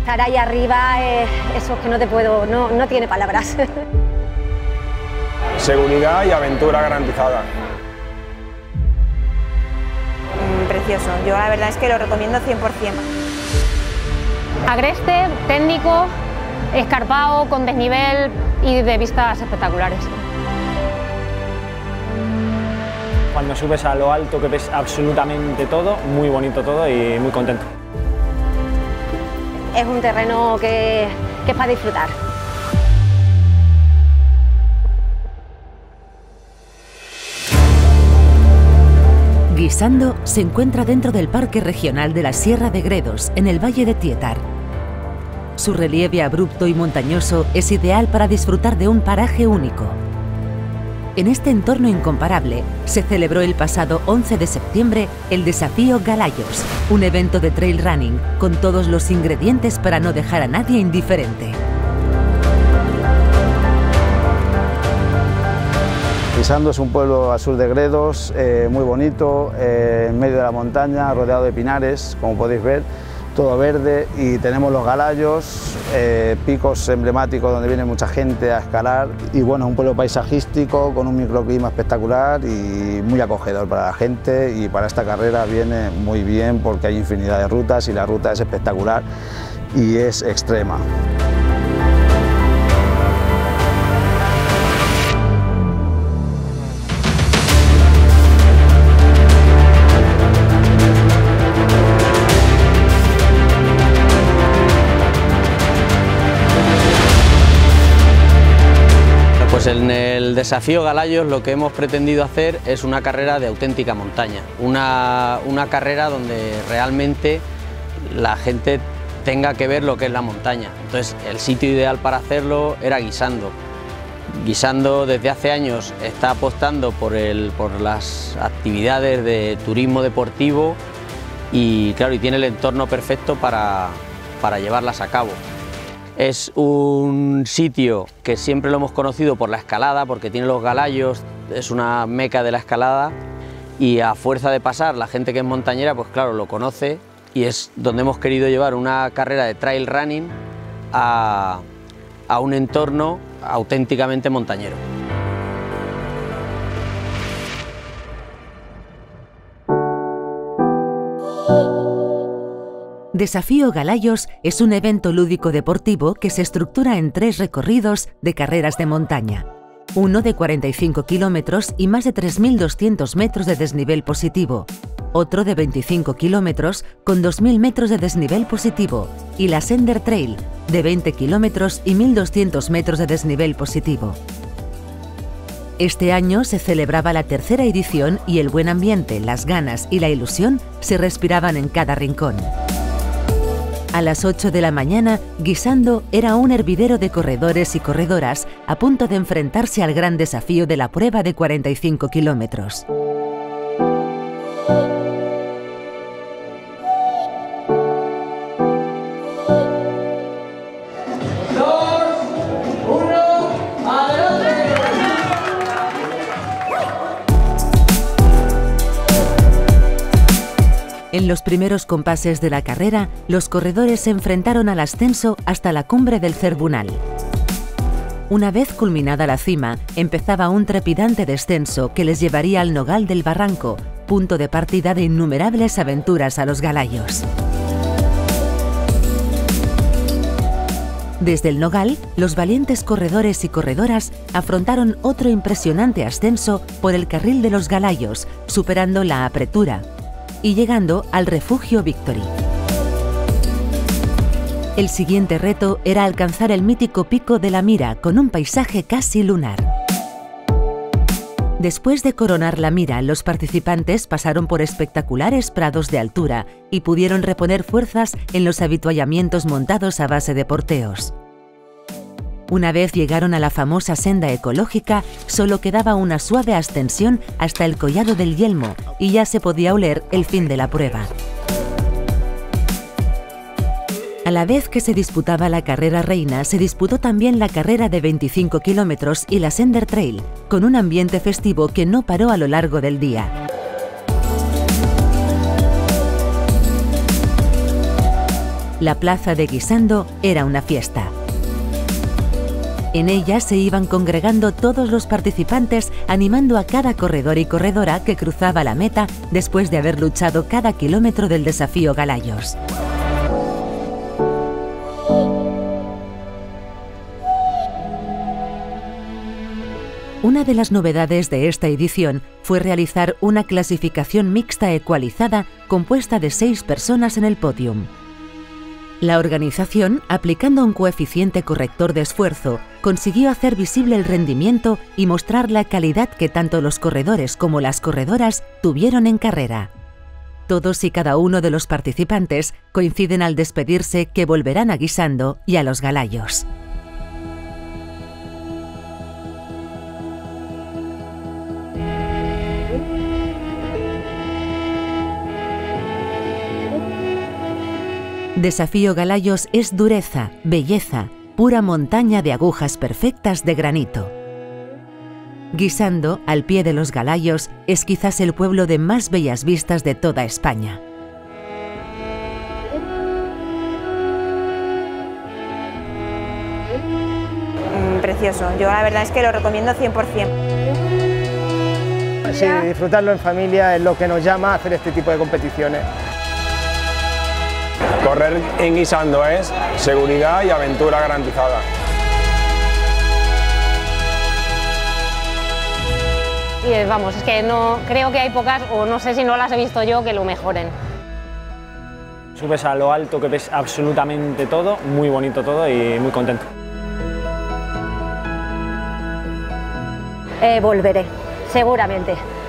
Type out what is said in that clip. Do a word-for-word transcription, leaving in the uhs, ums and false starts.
estar ahí arriba, eh, eso es que no te puedo, no, no tiene palabras. Seguridad y aventura garantizada. Mm, precioso, yo la verdad es que lo recomiendo cien por cien. Agreste, técnico, escarpado, con desnivel y de vistas espectaculares. Cuando subes a lo alto que ves absolutamente todo, muy bonito todo y muy contento. Es un terreno que, que es para disfrutar. Guisando se encuentra dentro del Parque Regional de la Sierra de Gredos, en el Valle de Tietar. Su relieve abrupto y montañoso es ideal para disfrutar de un paraje único. En este entorno incomparable se celebró el pasado once de septiembre el Desafío Galayos, un evento de trail running con todos los ingredientes para no dejar a nadie indiferente. Guisando es un pueblo al sur de Gredos, eh, muy bonito, eh, en medio de la montaña, rodeado de pinares, como podéis ver, todo verde, y tenemos los Galayos, eh, picos emblemáticos donde viene mucha gente a escalar, y bueno, es un pueblo paisajístico con un microclima espectacular y muy acogedor para la gente, y para esta carrera viene muy bien porque hay infinidad de rutas y la ruta es espectacular y es extrema. Pues en el Desafío Galayos lo que hemos pretendido hacer es una carrera de auténtica montaña, una, una carrera donde realmente la gente tenga que ver lo que es la montaña. Entonces el sitio ideal para hacerlo era Guisando. Guisando desde hace años está apostando por, el, por las actividades de turismo deportivo y, claro, y tiene el entorno perfecto para, para llevarlas a cabo. Es un sitio que siempre lo hemos conocido por la escalada, porque tiene los Galayos, es una meca de la escalada, y a fuerza de pasar, la gente que es montañera, pues claro, lo conoce, y es donde hemos querido llevar una carrera de trail running a, a un entorno auténticamente montañero. Desafío Galayos es un evento lúdico deportivo que se estructura en tres recorridos de carreras de montaña. Uno de cuarenta y cinco kilómetros y más de tres mil doscientos metros de desnivel positivo. Otro de veinticinco kilómetros con dos mil metros de desnivel positivo. Y la Sender Trail de veinte kilómetros y mil doscientos metros de desnivel positivo. Este año se celebraba la tercera edición y el buen ambiente, las ganas y la ilusión se respiraban en cada rincón. A las ocho de la mañana, Guisando era un hervidero de corredores y corredoras a punto de enfrentarse al gran desafío de la prueba de cuarenta y cinco kilómetros. En los primeros compases de la carrera, los corredores se enfrentaron al ascenso hasta la cumbre del Cerbunal. Una vez culminada la cima, empezaba un trepidante descenso que les llevaría al Nogal del Barranco, punto de partida de innumerables aventuras a los Galayos. Desde el Nogal, los valientes corredores y corredoras afrontaron otro impresionante ascenso por el carril de los Galayos, superando la apretura y llegando al refugio Victory. El siguiente reto era alcanzar el mítico Pico de la Mira con un paisaje casi lunar. Después de coronar la Mira, los participantes pasaron por espectaculares prados de altura y pudieron reponer fuerzas en los avituallamientos montados a base de porteos. Una vez llegaron a la famosa senda ecológica, solo quedaba una suave ascensión hasta el Collado del Yelmo y ya se podía oler el fin de la prueba. A la vez que se disputaba la carrera reina, se disputó también la carrera de veinticinco kilómetros y la Sender Trail, con un ambiente festivo que no paró a lo largo del día. La plaza de Guisando era una fiesta. En ella se iban congregando todos los participantes, animando a cada corredor y corredora que cruzaba la meta después de haber luchado cada kilómetro del desafío Galayos. Una de las novedades de esta edición fue realizar una clasificación mixta ecualizada compuesta de seis personas en el podium. La organización, aplicando un coeficiente corrector de esfuerzo, consiguió hacer visible el rendimiento y mostrar la calidad que tanto los corredores como las corredoras tuvieron en carrera. Todos y cada uno de los participantes coinciden al despedirse que volverán a Guisando y a los Galayos. Desafío Galayos es dureza, belleza, pura montaña de agujas perfectas de granito. Guisando, al pie de los Galayos, es quizás el pueblo de más bellas vistas de toda España. Mm, precioso, yo la verdad es que lo recomiendo cien por cien. Sí, disfrutarlo en familia es lo que nos llama a hacer este tipo de competiciones. Correr en Guisando es seguridad y aventura garantizada. Y vamos, es que no creo que hay pocas, o no sé si no las he visto yo, que lo mejoren. Subes a lo alto que ves absolutamente todo, muy bonito todo y muy contento. Eh, volveré, seguramente.